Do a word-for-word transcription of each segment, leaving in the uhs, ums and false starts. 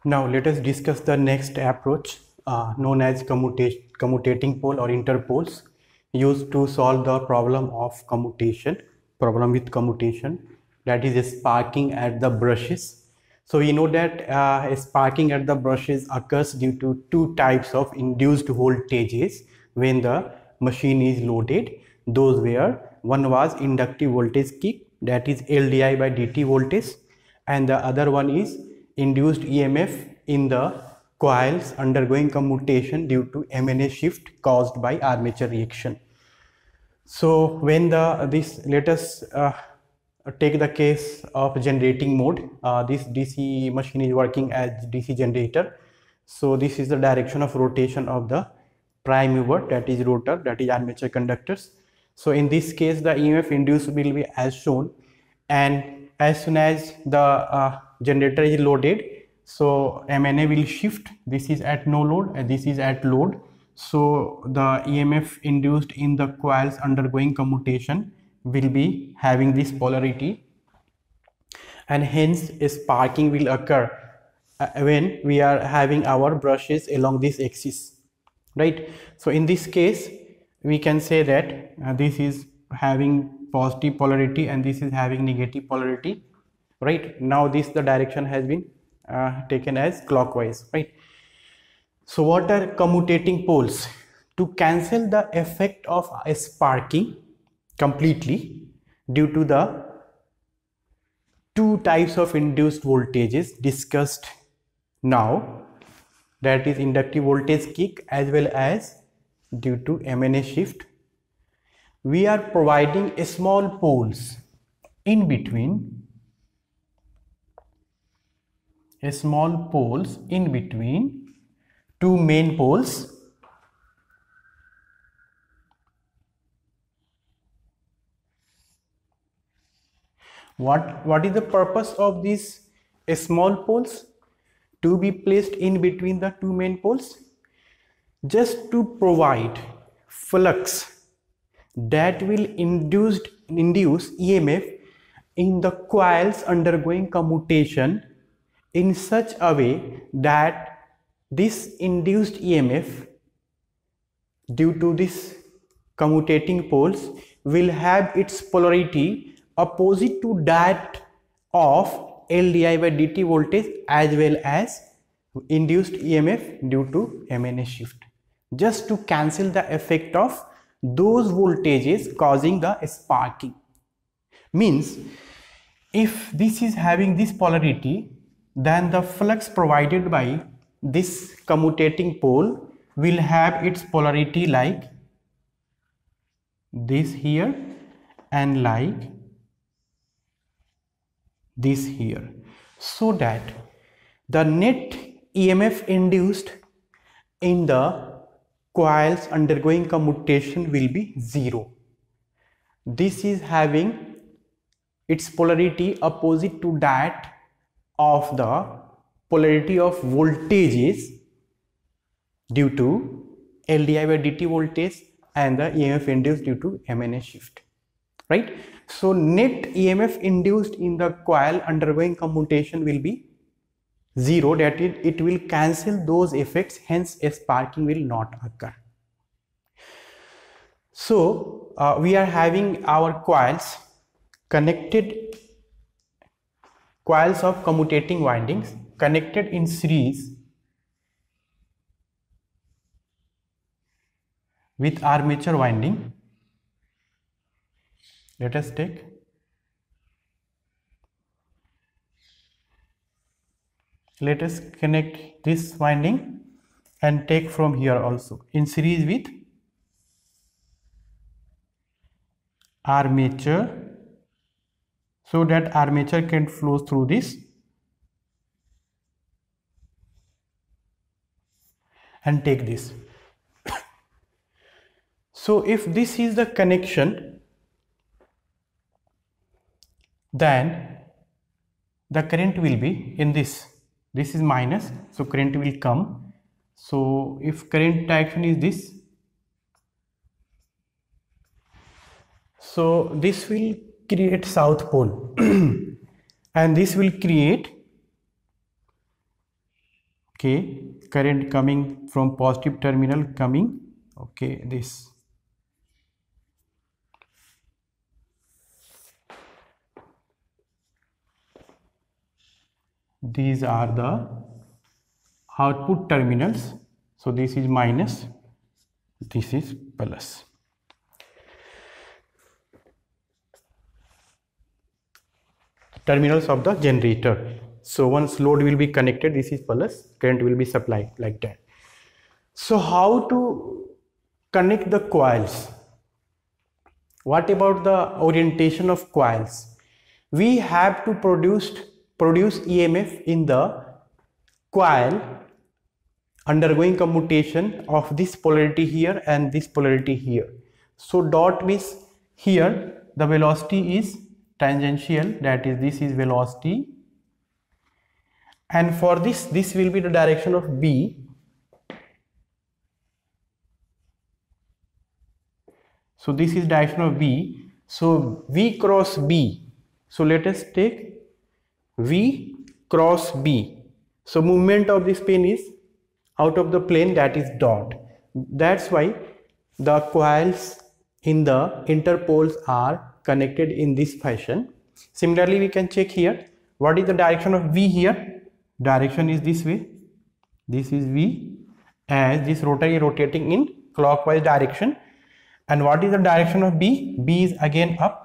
Now let us discuss the next approach uh, known as commuta commutating pole or interpoles, used to solve the problem of commutation, problem with commutation, that is sparking at the brushes. So we know that uh, sparking at the brushes occurs due to two types of induced voltages when the machine is loaded. Those were, one was inductive voltage kick, that is L D I by D T voltage, and the other one is induced E M F in the coils undergoing commutation due to M N A shift caused by armature reaction. So when the this let us uh, take the case of generating mode. Uh, this D C machine is working as D C generator. So this is the direction of rotation of the prime mover, that is rotor, that is armature conductors. So in this case the E M F induced will be as shown, and as soon as the uh, generator is loaded, so M N A will shift. This is at no load and this is at load. So the E M F induced in the coils undergoing commutation will be having this polarity, and hence a sparking will occur uh, when we are having our brushes along this axis, right? So in this case we can say that uh, this is having positive polarity and this is having negative polarity, right? Now this the direction has been uh, taken as clockwise, right? So what are commutating poles? To cancel the effect of a sparking completely due to the two types of induced voltages discussed now, that is inductive voltage kick as well as due to M N A shift, we are providing a small poles in between a small poles in between two main poles. What, what is the purpose of these small poles to be placed in between the two main poles? Just to provide flux that will induce, induce E M F in the coils undergoing commutation in such a way that this induced E M F due to this commutating poles will have its polarity opposite to that of L D I by D T voltage as well as induced E M F due to M N A shift, just to cancel the effect of those voltages causing the sparking. Means if this is having this polarity, then the flux provided by this commutating pole will have its polarity like this here and like this here, so that the net E M F induced in the coils undergoing commutation will be zero. This is having its polarity opposite to that of the polarity of voltages due to L D I by D T voltage and the E M F induced due to M N A shift, right? So net E M F induced in the coil undergoing commutation will be zero, that it, it will cancel those effects, hence a sparking will not occur. So uh, we are having our coils connected, coils of commutating windings connected in series with armature winding. Let us take let us connect this winding and take from here also in series with armature, so that armature can flow through this, and take this. So if this is the connection, then the current will be in this, this is minus, so current will come. So if current direction is this, so this will create south pole and this will create okay, current coming from positive terminal coming, okay, this. These are the output terminals. So this is minus, this is plus. Terminals of the generator. So once load will be connected, this is plus, current will be supplied like that. So how to connect the coils? What about the orientation of coils? We have to produce produce E M F in the coil undergoing commutation of this polarity here and this polarity here. So dot means here the velocity is tangential, that is this is velocity, and for this this will be the direction of B. So this is direction of B. So V cross B. So let us take V cross B. So movement of this plane is out of the plane, that is dot. That's why the coils in the interpoles are connected in this fashion. Similarly, we can check here. What is the direction of V here? Direction is this way. This is V, as this rotor is rotating in clockwise direction. And what is the direction of B? B is again up.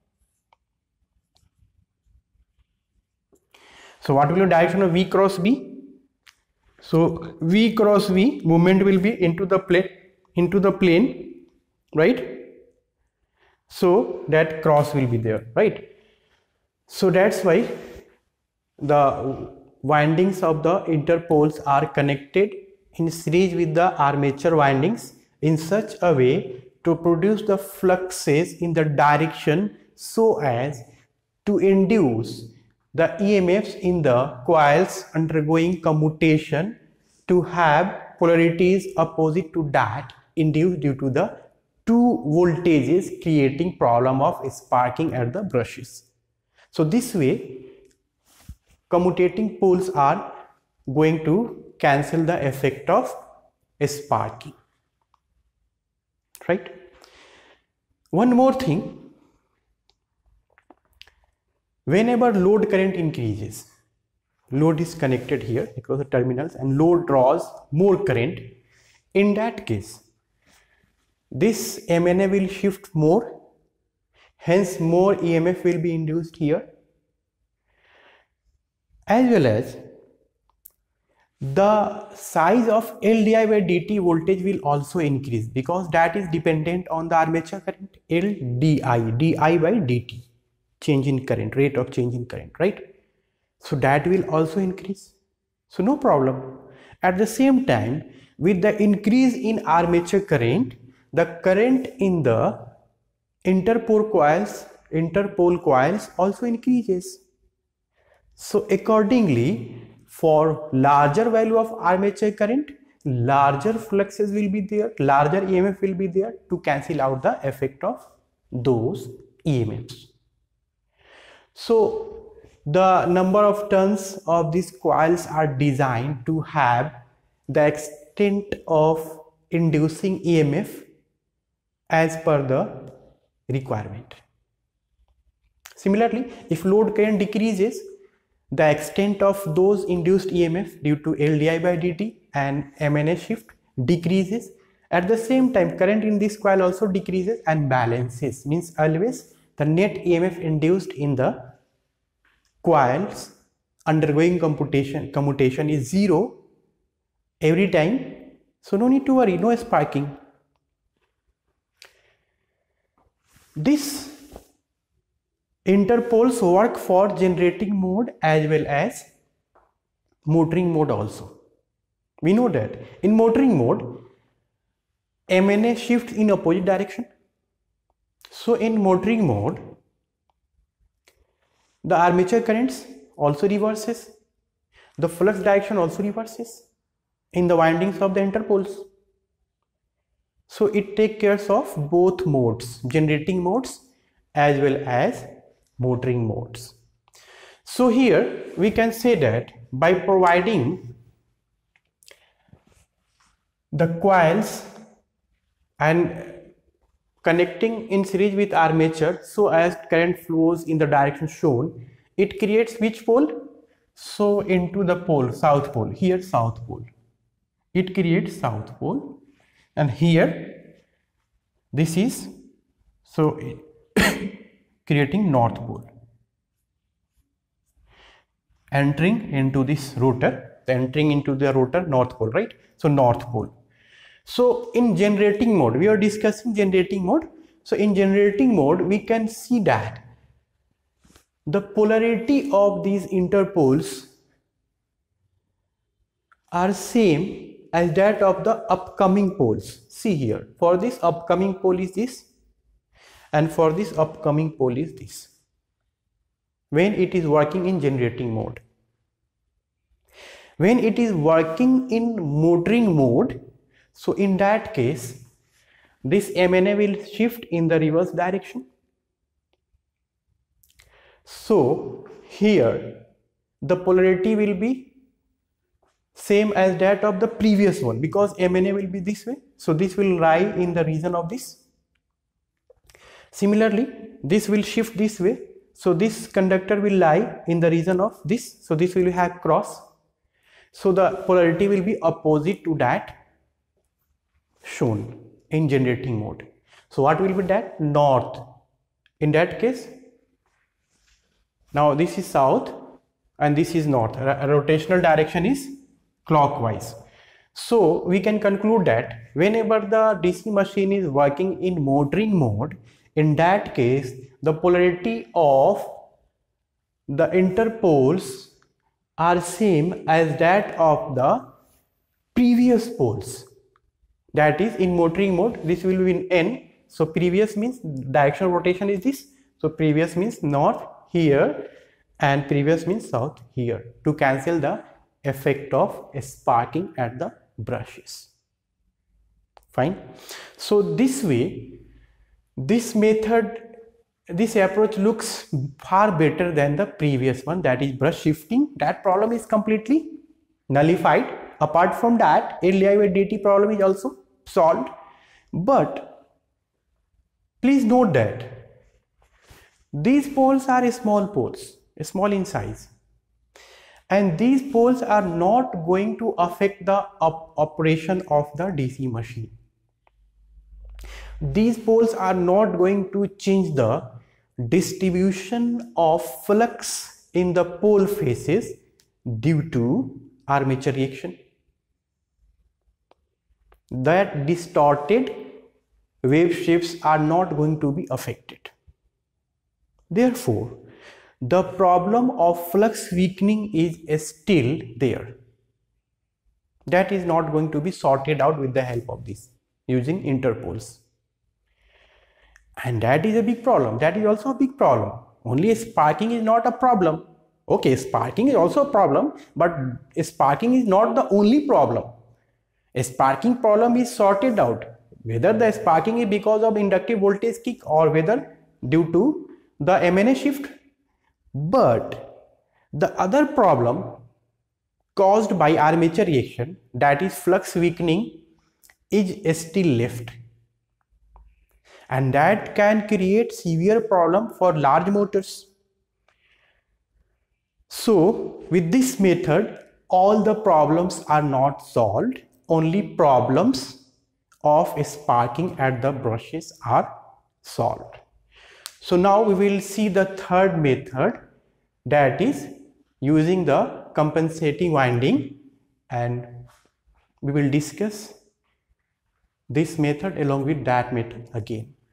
So what will be the direction of V cross B? So V cross V, movement will be into the plane, into the plane, right? So that cross will be there, right? So that's why the windings of the interpoles are connected in series with the armature windings in such a way to produce the fluxes in the direction so as to induce the E M Fs in the coils undergoing commutation to have polarities opposite to that induced due to the two voltages, creating problem of sparking at the brushes. So this way commutating poles are going to cancel the effect of sparking, right? One more thing, whenever load current increases, load is connected here across the terminals and load draws more current. In that case, this M N A will shift more, hence more E M F will be induced here, as well as the size of L di by dt voltage will also increase, because that is dependent on the armature current, L di, di by dt, change in current, rate of change in current, right? So that will also increase. So no problem. At the same time, with the increase in armature current, the current in the interpole coils, interpole coils also increases. So accordingly, for larger value of armature current, larger fluxes will be there, larger E M F will be there to cancel out the effect of those E M Fs. So the number of turns of these coils are designed to have the extent of inducing E M F as per the requirement. Similarly, if load current decreases, the extent of those induced E M F due to L di by dt and M N A shift decreases. At the same time, current in this coil also decreases and balances, means always the net E M F induced in the coils undergoing commutation commutation is zero every time. So no need to worry, no sparking. This interpoles work for generating mode as well as motoring mode also. We know that in motoring mode, M N A shifts in opposite direction. So in motoring mode, the armature currents also reverses, the flux direction also reverses in the windings of the interpoles. So it takes care of both modes, generating modes as well as motoring modes. So here we can say that by providing the coils and connecting in series with armature so as current flows in the direction shown, it creates which pole? So into the pole, south pole, here south pole. It creates south pole, and here this is so creating north pole. Entering into this rotor, entering into the rotor north pole, right? So north pole. So in generating mode, we are discussing generating mode. So in generating mode, we can see that the polarity of these interpoles are same as that of the upcoming poles. See here, for this upcoming pole is this, and for this upcoming pole is this, when it is working in generating mode. When it is working in motoring mode, so in that case, this M N A will shift in the reverse direction. So here the polarity will be same as that of the previous one, because M N A will be this way. So this will lie in the region of this. Similarly, this will shift this way. So this conductor will lie in the region of this. So this will have cross. So the polarity will be opposite to that shown in generating mode. So what will be that? North. In that case, now this is south and this is north. R rotational direction is clockwise. So we can conclude that whenever the D C machine is working in motoring mode, in that case the polarity of the interpoles are same as that of the previous poles. That is, in motoring mode, this will be in N. So previous means direction of rotation is this. So previous means north here and previous means south here, to cancel the effect of sparking at the brushes. Fine. So this way, this method, this approach looks far better than the previous one, that is brush shifting. That problem is completely nullified. Apart from that, L D I by D T problem is also solved. But please note that these poles are small poles, small in size, and these poles are not going to affect the op operation of the D C machine. These poles are not going to change the distribution of flux in the pole faces due to armature reaction. That distorted wave shapes are not going to be affected. Therefore, the problem of flux weakening is still there. That is not going to be sorted out with the help of this using interpoles. And that is a big problem. That is also a big problem. Only sparking is not a problem. Okay, sparking is also a problem, but sparking is not the only problem. A sparking problem is sorted out, whether the sparking is because of inductive voltage kick or whether due to the M N A shift. But the other problem caused by armature reaction, that is flux weakening, is still left, and that can create severe problem for large motors. So with this method, all the problems are not solved. Only problems of sparking at the brushes are solved. So now we will see the third method, that is using the compensating winding, and we will discuss this method along with that method again.